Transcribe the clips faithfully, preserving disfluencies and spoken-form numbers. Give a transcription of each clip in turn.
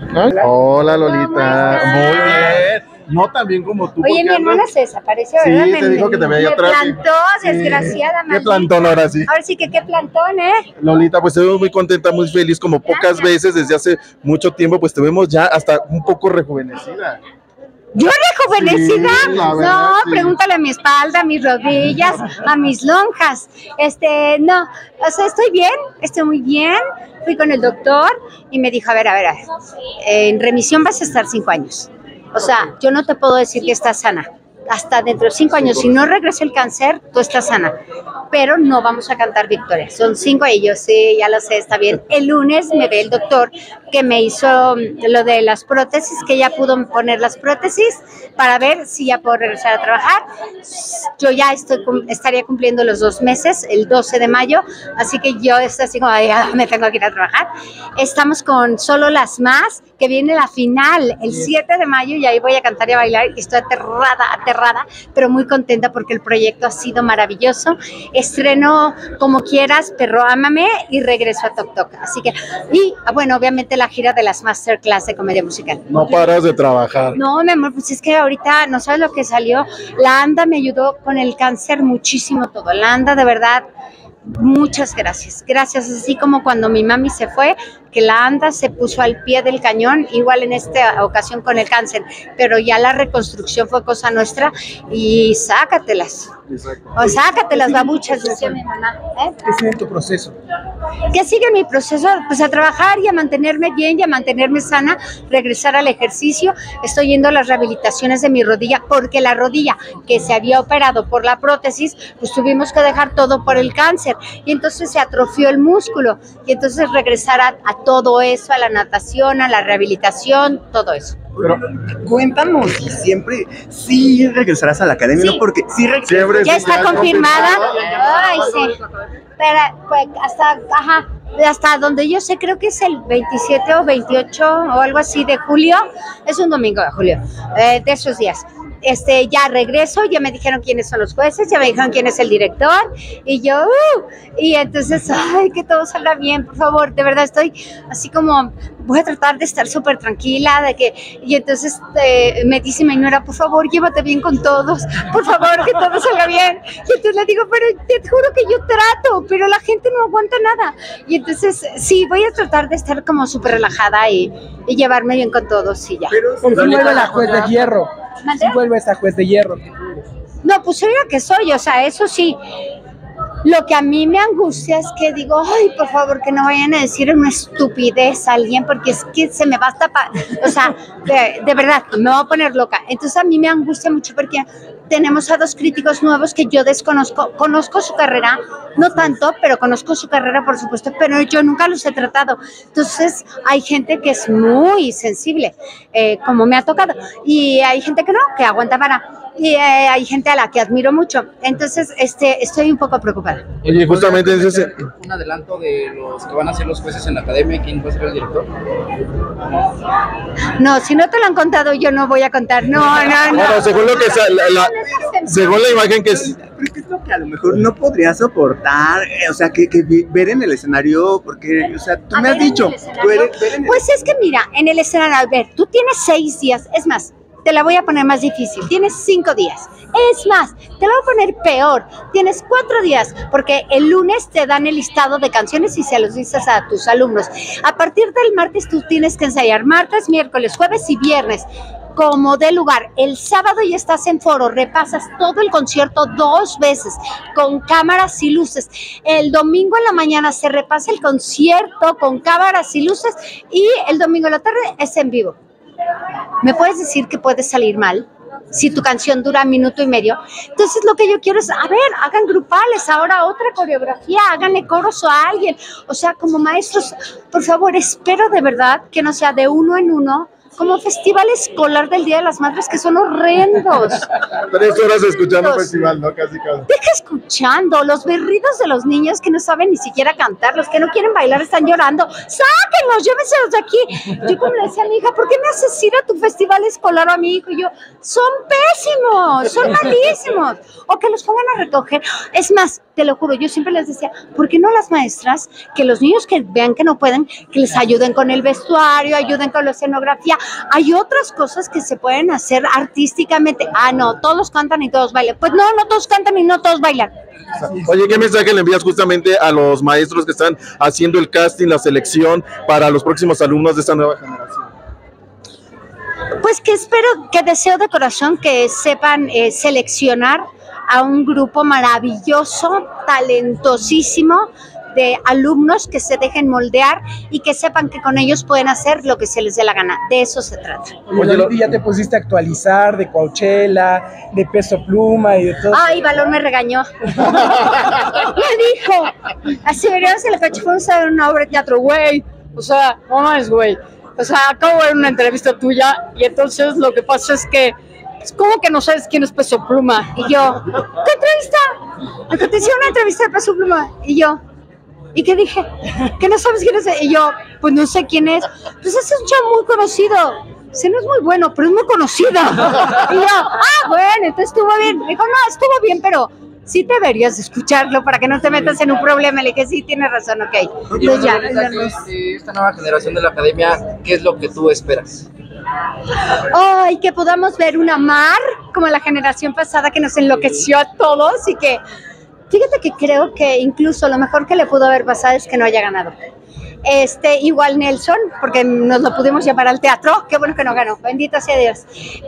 ¿Ah? Hola, Lolita. Muy bien. No tan bien como tú. Oye, mi hermana se desapareció, ¿verdad? Sí, me, te dijo que te veía me atrás. plantó, sí. desgraciada. ¿Qué plantón ahora sí? Ahora sí que qué plantón, ¿eh? Lolita, pues te vemos muy contenta, muy feliz, como pocas veces desde hace mucho tiempo, pues te vemos ya hasta un poco rejuvenecida. ¿Yo rejuvenecida? Sí, la verdad, no, sí. Pregúntale a mi espalda, a mis rodillas, a mis lonjas. Este, no, o sea, estoy bien, estoy muy bien. Fui con el doctor y me dijo, a ver, a ver, a ver, en remisión vas a estar cinco años. O sea, yo no te puedo decir que estás sana. Hasta dentro de cinco años, si no regresa el cáncer, tú estás sana. Pero no vamos a cantar victoria. Son cinco ellos, sí, ya lo sé, está bien. El lunes me ve el doctor que me hizo lo de las prótesis, que ya pudo poner las prótesis para ver si ya puedo regresar a trabajar. Yo ya estoy estaría cumpliendo los dos meses, el doce de mayo, así que yo estoy así como, ya me tengo que ir a trabajar. Estamos con Solo las Más, que viene la final el siete de mayo y ahí voy a cantar y a bailar y estoy aterrada, aterrada, pero muy contenta porque el proyecto ha sido maravilloso. Estreno Como Quieras, Perro Ámame y regreso a Toc Toc. Así que, y bueno, obviamente la gira de las masterclass de comedia musical. No paras de trabajar. No, mi amor, pues es que ahorita no sabes lo que salió. La ANDA me ayudó con el cáncer muchísimo todo. La ANDA, de verdad, muchas gracias. Gracias, así como cuando mi mami se fue, que la ANDA se puso al pie del cañón, igual en esta ocasión con el cáncer, pero ya la reconstrucción fue cosa nuestra y sácatelas. Exacto. O sácatelas, babuchas, decía mi mamá. ¿Eh? ¿Qué sigue tu proceso? ¿Qué sigue mi proceso? Pues a trabajar y a mantenerme bien y a mantenerme sana, regresar al ejercicio. Estoy yendo a las rehabilitaciones de mi rodilla, porque la rodilla que se había operado por la prótesis, pues tuvimos que dejar todo por el cáncer y entonces se atrofió el músculo y entonces regresar a, a todo eso, a la natación, a la rehabilitación, todo eso. Pero cuéntanos si siempre sí regresarás a la academia, sí. ¿No? Porque sí siempre ya está confirmada. Ay, sí. Pero pues hasta, ajá, hasta donde yo sé, creo que es el veintisiete o veintiocho o algo así de julio. Es un domingo de julio, eh, de esos días. Este, ya regreso, ya me dijeron quiénes son los jueces, ya me dijeron quién es el director y yo, uh, y entonces, ay, que todo salga bien, por favor, de verdad estoy así como, voy a tratar de estar súper tranquila, de que, y entonces eh, me dice mi señora, por favor, llévate bien con todos, por favor, que todo salga bien, y entonces le digo, pero te juro que yo trato, pero la gente no aguanta nada, y entonces, sí, voy a tratar de estar como súper relajada y, y llevarme bien con todos y ya. Pero si vuelve la juez de hierro. ¿Mandé? Si vuelve esta juez de hierro. No, pues soy la que soy, o sea, eso sí. Lo que a mí me angustia es que digo, ay, por favor, que no vayan a decir una estupidez a alguien, porque es que se me va a tapar, o sea, de, de verdad, me voy a poner loca. Entonces a mí me angustia mucho porque tenemos a dos críticos nuevos que yo desconozco, conozco su carrera, no tanto, pero conozco su carrera, por supuesto, pero yo nunca los he tratado. Entonces hay gente que es muy sensible, eh, como me ha tocado, y hay gente que no, que aguanta vara. Y eh, hay gente a la que admiro mucho. Entonces, este, estoy un poco preocupada. Oye, justamente ese... un adelanto de los que van a ser los jueces en la academia, ¿quién va a ser el director? No, si no te lo han contado, yo no voy a contar. No, no, no. Bueno, según lo que es la, la, según la imagen que es... Pero ¿qué es lo que a lo mejor no podría soportar? Eh, o sea, que, que ver en el escenario, porque, o sea, tú A me has ver, dicho, tú eres, ver en el... Pues es que mira, en el escenario, a ver, tú tienes seis días, es más, te la voy a poner más difícil, tienes cinco días, es más, te la voy a poner peor, tienes cuatro días, porque el lunes te dan el listado de canciones y se los dices a tus alumnos. A partir del martes tú tienes que ensayar martes, miércoles, jueves y viernes, como de lugar. El sábado ya estás en foro, repasas todo el concierto dos veces, con cámaras y luces. El domingo en la mañana se repasa el concierto con cámaras y luces y el domingo en la tarde es en vivo. ¿Me puedes decir que puede salir mal si tu canción dura minuto y medio? Entonces lo que yo quiero es, a ver, hagan grupales, ahora otra coreografía, háganle coros a alguien. O sea, como maestros, por favor, espero de verdad que no sea de uno en uno, como festival escolar del Día de las Madres, que son horrendos. Tres horas escuchando un festival, ¿no? Casi, casi. Deja escuchando los berridos de los niños que no saben ni siquiera cantar, los que no quieren bailar están llorando. ¡Sáquenlos! Llévenselos de aquí. Yo como le decía a mi hija, ¿por qué me haces ir a tu festival escolar a mi hijo? Y yo, son pésimos, son malísimos. O que los pongan a recoger. Es más, te lo juro, yo siempre les decía, ¿por qué no las maestras, que los niños que vean que no pueden, que les ayuden con el vestuario, ayuden con la escenografía? Hay otras cosas que se pueden hacer artísticamente. Ah, no, todos cantan y todos bailan. Pues no, no todos cantan y no todos bailan. Oye, ¿qué mensaje le envías justamente a los maestros que están haciendo el casting, la selección para los próximos alumnos de esta nueva generación? Pues que espero, que deseo de corazón que sepan eh, seleccionar a un grupo maravilloso, talentosísimo, de alumnos que se dejen moldear y que sepan que con ellos pueden hacer lo que se les dé la gana. De eso se trata. Oye, Loli, ya te pusiste a actualizar de Coachella, de Peso Pluma y de todo. Ay, Balón me regañó. Me dijo, así veríamos en la coche, fuimos a ver una obra de teatro, güey. O sea, no es güey. O sea, acabo de ver una entrevista tuya y entonces lo que pasa es que es como que no sabes quién es Peso Pluma. Y yo, ¿qué entrevista? Me te hicieron una entrevista de Peso Pluma. Y yo, ¿y qué dije? ¿Que no sabes quién es? Y yo, pues no sé quién es. Pues ese es un chavo muy conocido. Sí, no es muy bueno, pero es muy conocido. Y yo, ah, bueno, entonces estuvo bien. Me dijo, no, estuvo bien, pero sí deberías escucharlo para que no te metas en un problema. Le dije, sí, tienes razón, ok. Y Entonces ya. de esta nueva generación de la academia, ¿qué es lo que tú esperas? Ay, que podamos ver una Mar como la generación pasada que nos enloqueció a todos y que, fíjate que creo que incluso lo mejor que le pudo haber pasado es que no haya ganado. Este, igual Nelson, porque nos lo pudimos llevar al teatro, qué bueno que no ganó, bendito sea Dios.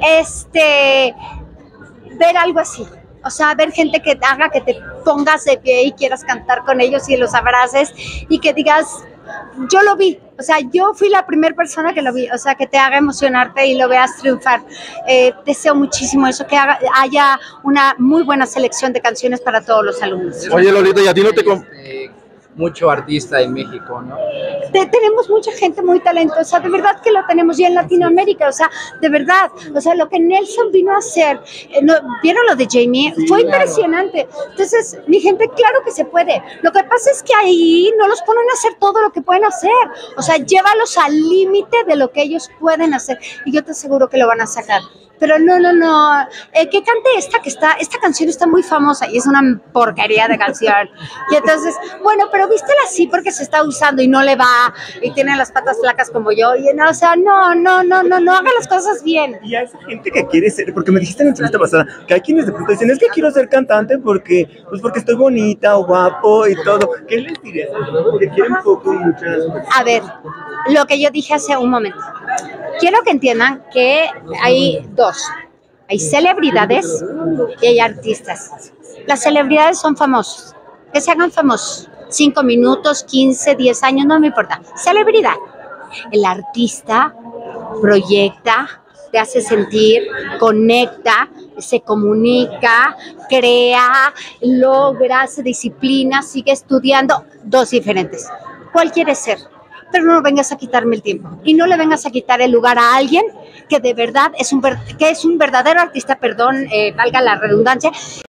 Este, ver algo así, o sea, ver gente que haga que te pongas de pie y quieras cantar con ellos y los abraces y que digas, yo lo vi, o sea, yo fui la primera persona que lo vi, o sea, que te haga emocionarte y lo veas triunfar. Eh, deseo muchísimo eso, que haga, haya una muy buena selección de canciones para todos los alumnos. Oye, Lolita, ¿y a ti no te... com- Este, mucho artista en México, ¿no? Te, tenemos mucha gente muy talentosa, de verdad que lo tenemos ya en Latinoamérica, o sea, de verdad, o sea, lo que Nelson vino a hacer, eh, no, ¿vieron lo de Jamie? Sí, Fue claro. impresionante. Entonces, mi gente, claro que se puede. Lo que pasa es que ahí no los ponen a hacer todo lo que pueden hacer, o sea, llévalos al límite de lo que ellos pueden hacer, y yo te aseguro que lo van a sacar. Pero no, no, no, eh, que cante esta, que está, esta canción está muy famosa y es una porquería de canción. Y entonces, bueno, pero vístela así porque se está usando y no le va, y tiene las patas flacas como yo, y no, o sea, no, no, no, no, no, haga las cosas bien. Y a esa gente que quiere ser, porque me dijiste en la entrevista pasada, que hay quienes de pronto dicen, es que quiero ser cantante porque, pues porque estoy bonita o guapo y todo. ¿Qué les dirías? Porque quieren poco muchas. A ver, lo que yo dije hace un momento. Quiero que entiendan que hay dos. Hay celebridades y hay artistas. Las celebridades son famosos. Que se hagan famosos. Cinco minutos, quince, diez años, no me importa. Celebridad. El artista proyecta, te hace sentir, conecta, se comunica, crea, logra, se disciplina, sigue estudiando. Dos diferentes. ¿Cuál quieres ser? Pero no vengas a quitarme el tiempo y no le vengas a quitar el lugar a alguien que de verdad es un, ver- que es un verdadero artista, perdón, eh, valga la redundancia,